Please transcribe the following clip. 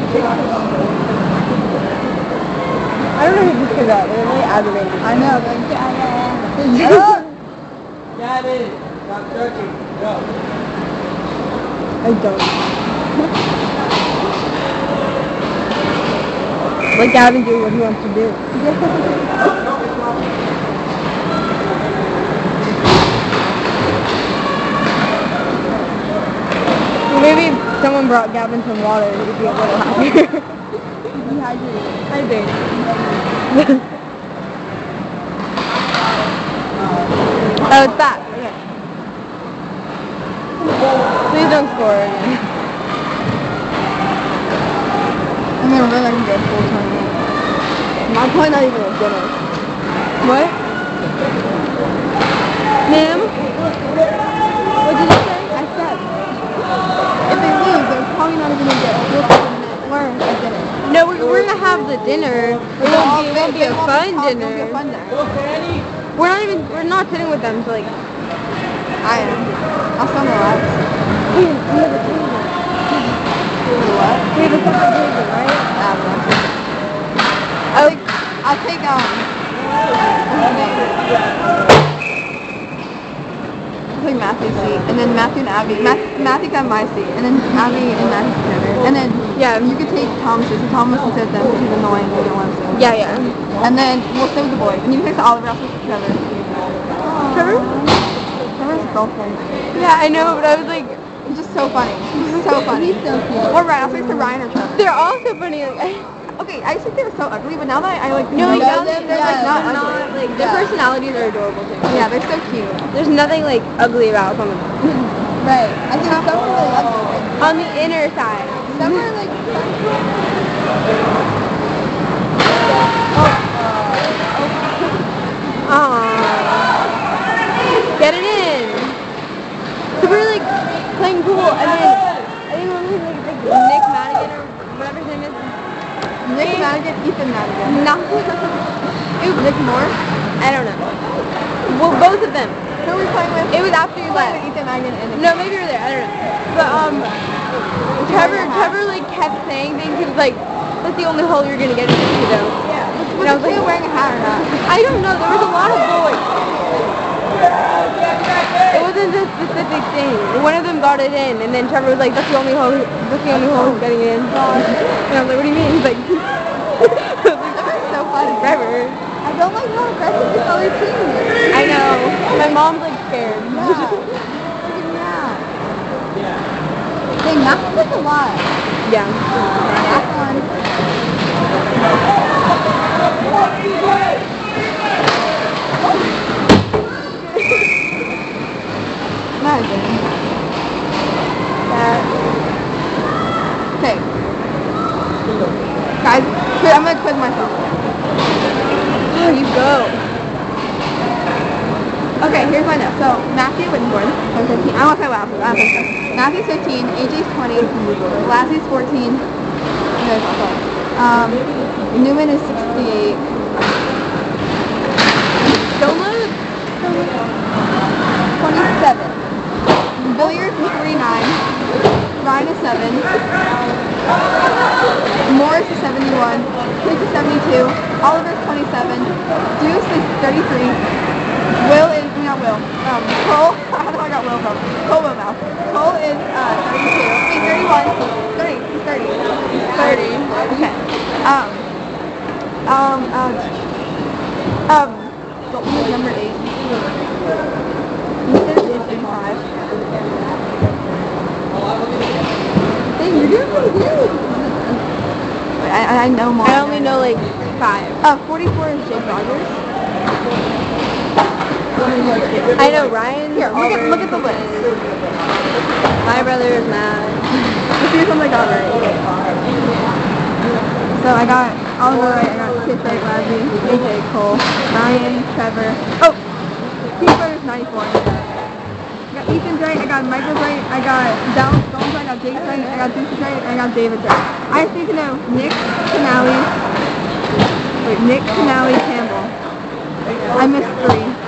I don't know who these kids are. They're really aggravating. I know, but Got it. Stop joking. Go. I don't. Let Gavin do what he wants to do. Maybe if someone brought Gavin some water, he'd be a little happier. Hydrated. Oh, it's back. Okay. Please don't score again. I'm gonna run like a full tournament. I'm probably not even at dinner. What? Ma'am? What did you say? I said, if they lose, they're probably not even gonna get a full tournament or a dinner. No, we're gonna have the dinner. It won't be a fun dinner. It'll be a fun dinner. We're not sitting with them, so like. I am. I'll still relax. We have a table. What? We have a separate table, right? I'll take what's his name? I'll take Matthew's seat, and then Matthew and Abby. Matthew got my seat, and then Abby and Matthew together. And then you could take Thomas's, and Thomas will sit with them because he's annoying. We don't want to sit with him. Yeah. And then we'll sit with the boys, and you can take Oliver. I'll sit with Trevor. Trevor? Trevor's girlfriend. Yeah, I know, but I was like. He's just so funny. He's so funny. He's so cute. Or Ryan. I'll say to Ryan or Trevor. They're all so funny. Like, okay, I used to think they were so ugly, but now that I like no, like know now them, they're like not ugly. like their personalities are adorable too. Yeah, they're so cute. There's nothing like ugly about some of them. Right. I think some are really ugly. On the inner side. Some are like. Get it in. So we were like playing pool, and then I think one was like Nick Madigan or whatever his name is. Nick Madigan, Ethan Madigan. No. It was Nick Moore. I don't know. Well, both of them. Who were we playing with? It was after you left. Ethan Madigan and Nick. No, maybe you were there. I don't know. But Trevor like kept saying things. He was like, "That's the only hole you're gonna get into, though." Yeah. And I was like, wearing a hat or not? I don't know. There was a lot of boys. It wasn't a specific thing. One of them got it in, and then Trevor was like, "That's the only hole. That's the only hole he's getting in." And I was like, "What do you mean?" He's like, Trevor's so funny. Trevor. I don't like how aggressive this other team is. I know. My mom's like scared. Yeah. Dang, that's like a lot. Yeah. That's one. Imagine. Okay. Guys, I'm gonna quiz myself. Oh, you go. Okay, here's my note. So, Matthew Whittenborn, 15. I want to say last. Matthew's 15, AJ's 20, Lassie's 14. Newman is 68. Doma? 27. Billiards is 49. Ryan is 7. Morris is 71. Chris is 72. Oliver's 27. Deuce is 33. Will is, not Will. Cole, I don't know where I got Will from. Cole will now. Cole is 32. Wait, 31. 30. He's 30. He's 30. Okay. Dalton is number 8. Ethan is 5. Dang, you're doing pretty good. Wait, I know more. I only know like 5. 44 is Jake Rogers. I know Ryan. Here, look at the list. My brother is mad. Let's see what I got right. So I got Oliver right, I got Kip right, Lassie, AJ, Cole, Ryan, Trevor. Oh! Keeper's 94. I got Ethan's right, I got Michael's right, I got Dallas Stone's right, I got Jake's right, I got Deuce's right, and I got David's right. I just need to know Nick Canale, Campbell. I missed 3.